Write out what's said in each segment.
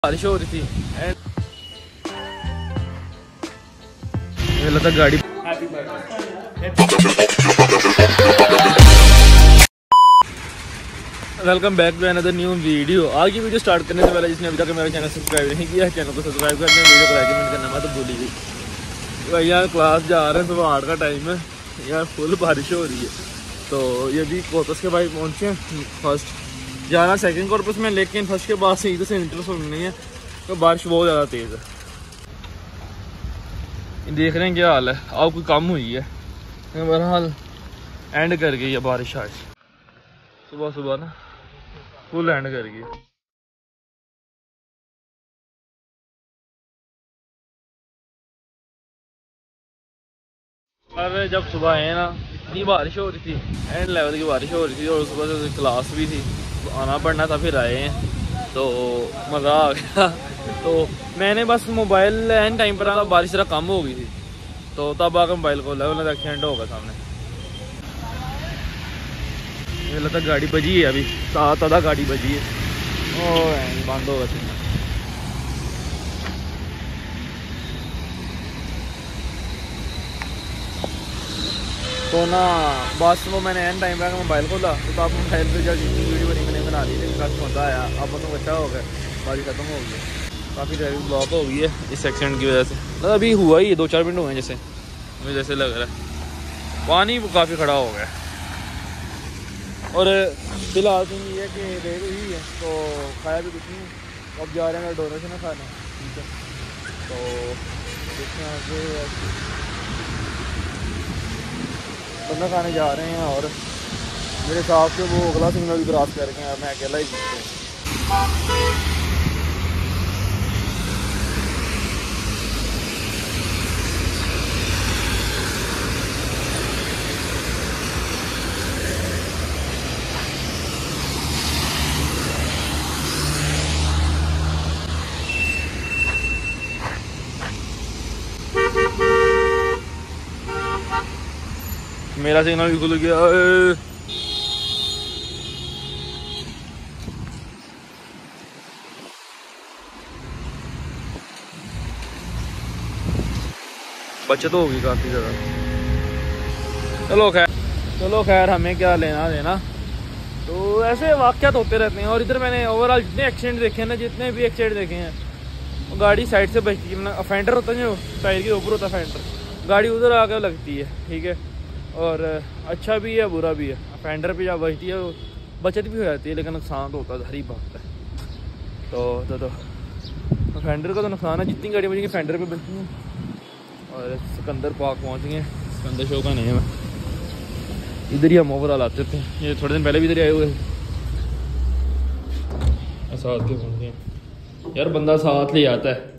बारिश हो रही थी एंड लगा गाड़ी। Welcome back to another new video. आज की वीडियो स्टार्ट करने से पहले जिसने अभी तक मेरा चैनल सब्सक्राइब नहीं किया चैनल को सब्सक्राइब करना, वीडियो को लाइक करना मत भूलिए। भाई यार क्लास जा रहे हैं, सुबह 8 का टाइम है यार, फुल बारिश हो रही है। तो ये भी कोतस के भाई पहुँचे हैं फर्स्ट जाना सेकंड कॉर्पस में, लेकिन फर्स्ट के बाद से इधर से इंटर सुननी है तो बारिश बहुत ज़्यादा तेज़ है। देख रहे हैं क्या हाल है, अब कोई कम हुई है, बहरहाल एंड कर गई है बारिश आज सुबह सुबह ना, फुल एंड कर गई। और जब सुबह है ना इतनी बारिश हो रही थी, एंड लेवल की बारिश हो रही थी, और सुबह से क्लास भी थी, आना पड़ना था, फिर आए हैं तो मज़ा आ गया। तो मैंने बस मोबाइल एंड टाइम पर आना, बारिश ज़रा कम हो गई थी तो तब आकर मोबाइल को लगा, उन्हें एक्सीडेंट होगा सामने। मुझे लगता है गाड़ी बजी है, अभी साथ आधा गाड़ी बजी है, ओ बंद होगा सिग्नल। तो ना बस वो मैंने एंड टाइम पर मोबाइल खोला तो आप मोबाइल पे जब वीडियो मैंने बना ली थी, काफ़ी मज़ा आया। अब तो अच्छा हो गया, बारिश खत्म हो गई, काफ़ी ड्राइविंग ब्लॉक हो गई है इस एक्सीडेंट की वजह से। मतलब अभी हुआ ही 2-4 मिनट हुए हैं जैसे, मुझे जैसे लग रहा है पानी काफ़ी खड़ा हो गया। और फिलहाल तो ये है कि रेड हुई है तो खाया भी कुछ नहीं, अब जा रहे हैं डोनेशन खाने, ठीक है। तो देखते हैं आगे बंदा खाने जा रहे हैं, और मेरे साथ से वो अगला सिग्नल भी क्रॉस कर गए, मैं अकेला ही जीते। मेरा सिग्नल भी खुल गया। बचत होगी काफ़ी ज़्यादा। चलो खैर हमें क्या लेना देना। तो ऐसे वाक़यात होते रहते हैं। और इधर मैंने ओवरऑल जितने एक्सीडेंट देखे हैं ना, जितने भी एक्सीडेंट देखे हैं, वो गाड़ी साइड से बचती है ना, फेंडर होता है जो टायर के ऊपर होता है फेंडर, गाड़ी उधर आकर लगती है, ठीक है। और अच्छा भी है बुरा भी है, फेंडर पे जब बचती है बचत भी हो जाती है, लेकिन नुकसान तो होता है, हरी बात है। तो फेंडर का तो नुकसान है, जितनी गाड़ी बची फेंडर पे बची हैं। और सिकंदर पार्क पहुँच गए, सिकंदर शो का नहीं है, इधर ही हम ओवरऑल आते थे, ये थोड़े दिन पहले भी इधर ही आए हुए साथ के पहुँच गए यार, बंदा साथ ले आता है।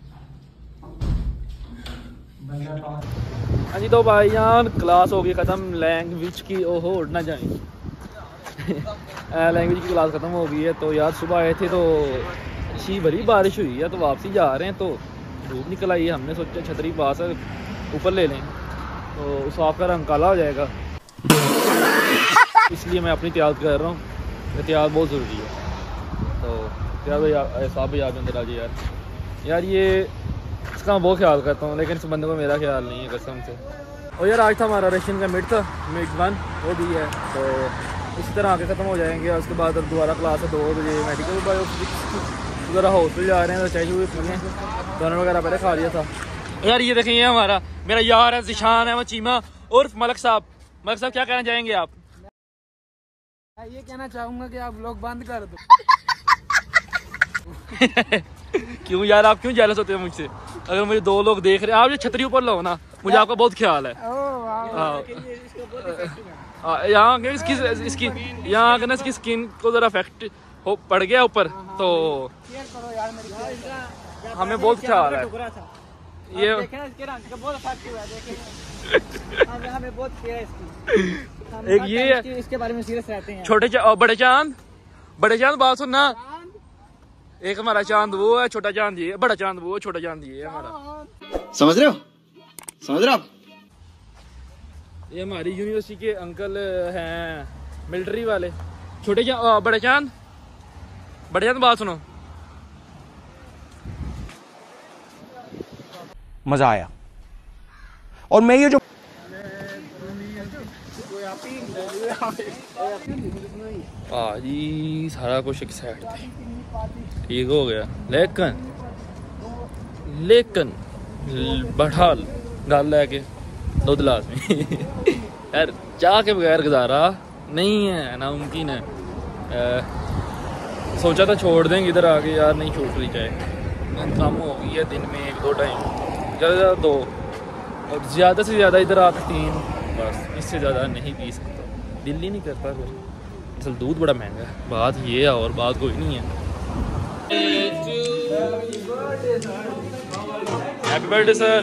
हाँ जी, तो भाई यार क्लास हो गई ख़त्म लैंग्वेज की, ओहो उड़ ना जाए लैंग्वेज की क्लास ख़त्म हो गई है। तो यार सुबह आए थे तो अच्छी भरी बारिश हुई है, तो वापसी जा रहे हैं तो धूप निकल आई है, हमने सोचा छतरी पास है ऊपर ले लें, तो उस आपका रंग काला हो जाएगा इसलिए मैं अपनी तैयार कर रहा हूँ, एहतियात बहुत ज़रूरी है। तो यार भाई साहब भी आप अंदर आ जाइए यार ये इसका मैं बहुत ख्याल करता हूँ, लेकिन इस बंदे को मेरा ख्याल नहीं है कसम से। और यार आज था हमारा रशियन का मिड 1 वो भी है, तो इसी तरह आके ख़त्म हो जाएंगे। उसके बाद दोबारा क्लास है 2 बजे मेडिकल बायोफिजिक्स, उधर हॉस्टल जा रहे हैं, तो चाहिए हुए पीने खाना वगैरह पहले खा लिया था। यार ये देखें, ये मेरा यार है ज़िशान है, वो चीमा और मलक साहब क्या कहना चाहेंगे आप? ये कहना चाहूँगा कि आप लोग बंद कर दो क्यों यार, आप क्यों जेलस होते हैं मुझसे? अगर मुझे 2 लोग देख रहे हैं, आप ये छतरी ऊपर लो ना, मुझे आपका बहुत ख्याल है। यहाँ इसकी यहाँ ना इसकी स्किन को ज़रा इफेक्ट हो पड़ गया ऊपर, तो हमें बहुत ख्याल है ये एक ये इसके बारे में सीरियस रहते हैं। छोटे बड़े चांद बात सुनना, एक हमारा चांद वो है, छोटा चांद ये, बड़ा चांद वो है, छोटा चांद ये है हमारा। समझ रहे हो आप? ये हमारी यूनिवर्सिटी के अंकल हैं मिलिट्री वाले। बड़े चांद बात सुनो, मजा आया। और मैं ये जो जी सारा कुछ एक साइड पे ठीक हो गया, लेकिन बठाल गल लैके दुध लाजमी यार, चाह के बगैर गुजारा नहीं है, नामुमकिन है। सोचा था छोड़ देंगे इधर आके, यार नहीं छोड़ ली चाहे, कम हो गई है दिन में 1-2 टाइम, ज़्यादा से ज़्यादा 2 और ज़्यादा से ज़्यादा इधर आके 3, बस इससे ज़्यादा नहीं पी सकता, दिल ही नहीं करता कोई। असल दूध बड़ा महंगा है, बात ये है और बात कोई नहीं है। Happy birthday sir.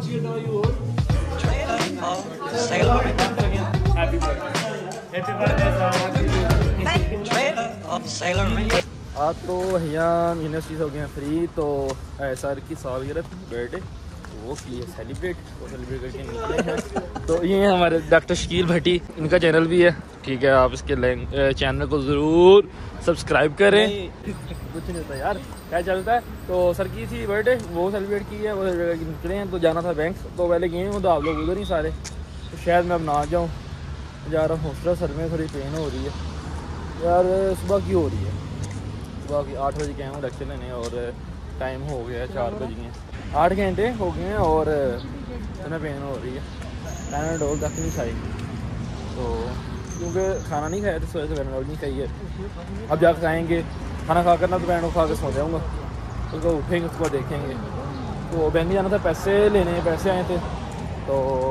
आज तो भैया यूनिवर्सिटी हो गए हैं फ्री, तो सर की सालगिरह बर्थडे वो लिए सेलिब्रेट करके निकले हैं। तो ये हमारे डॉक्टर शकील भट्टी, इनका चैनल भी है, ठीक है, आप इसके चैनल को ज़रूर सब्सक्राइब करें। कुछ नहीं होता यार, क्या चलता है। तो सर की थी बर्थडे, वो सेलिब्रेट की है, वो निकले हैं। तो जाना था बैंक, तो पहले गए हूँ, तो आप लोग उधर ही सारे, तो शायद मैं अब ना जाऊँ, जा रहा हूँ हॉस्टल। सर में थोड़ी पेन हो रही है यार, सुबह की हो रही है, सुबह की 8 बजे गए हूँ लेक्चर लेने, और टाइम हो गया है 4 बज गए, 8 घंटे हो गए हैं, और इतना पेन हो रही है। पैनाडोल तक नहीं खाई, तो क्योंकि खाना नहीं खाया तो सुबह से पैनाडोल नहीं खाई है। अब जाकर खाएँगे, खाना खा कर ना तो पैनाडोल खा कर सो जाऊँगा, उसको उठेंगे, उसके बाद देखेंगे। तो बैंक जाना था, पैसे लेने, पैसे आए थे, तो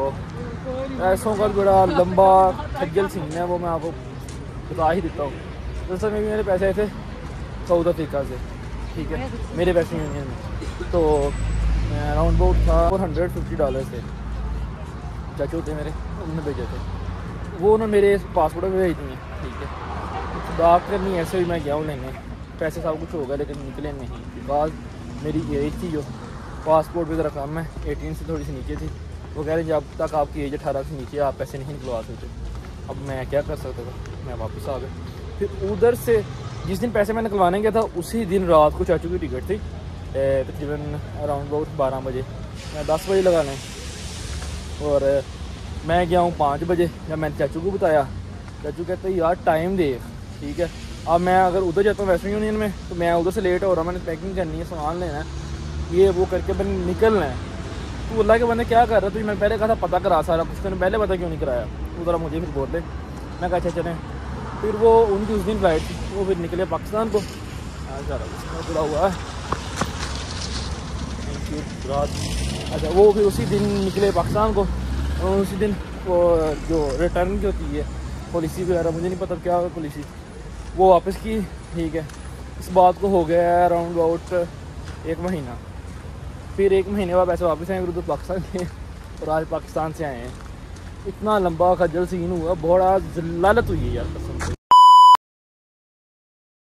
पैसों का बड़ा लंबा खज्जल सीन है, वो मैं आपको बता ही देता हूँ। दरअसल में भी मेरे पैसे आए थे साउथ अफ्रीका से, ठीक है, मेरे पैसे यूनियन में, तो अराउंड अबाउट था $450 थे, चाचू थे मेरे, उन्होंने भेजे थे, वो उन्होंने मेरे पासपोर्ट में भेज दिए, ठीक है। बात करनी ऐसे ही मैं गया हूँ लेने, पैसे सब कुछ होगा लेकिन निकले नहीं, बिकॉज मेरी एज थी जो पासपोर्ट पे ज़रा कम है, 18 से थोड़ी सी नीचे थी। वो कह रहे हैं जब तक आपकी एज 18 से नीचे आप पैसे नहीं निकलवा सकते। अब मैं क्या कर सकता था, मैं वापस आ गया। फिर उधर से जिस दिन पैसे मैं निकलवाने गया था, उसी दिन रात को चाचू की टिकट थी, तकरीबन अराउंड अबाउट 12 बजे, मैं 10 बजे लगा लें, और मैं गया हूँ 5 बजे। जब मैंने चाचू को बताया, चाचू कहते यार टाइम दे, ठीक है। अब मैं अगर उधर जाता हूँ वेस्टर्न यूनियन में, तो मैं उधर से लेट हो रहा हूँ, मैंने पैकिंग करनी है, सामान लेना है, ये वो करके मैंने निकलना है। तो अल्लाह के बंदे क्या कर रहा है, तो मैंने पहले कहा था पता करा सारा कुछ, मैंने पहले पता क्यों नहीं कराया, वो ज़रा मुझे फिर बोल दे। मैं कहा अच्छा चलें। फिर वो उनकी उस दिन फ्लाइट थी, वो फिर निकले पाकिस्तान को, सारा कुछ जुड़ा हुआ है। अच्छा, वो फिर उसी दिन निकले पाकिस्तान को, और उसी दिन वो जो रिटर्न की होती है पॉलिसी वगैरह, मुझे नहीं पता क्या पॉलिसी, वो वापस की, ठीक है। इस बात को हो गया अराउंड अबाउट 1 महीना। फिर 1 महीने बाद पैसे वापस आए, फिर उधर पाकिस्तान के, और आज पाकिस्तान से आए हैं। इतना लंबा खज्जल सीन हुआ, बड़ा जलालत हुई है यार कसम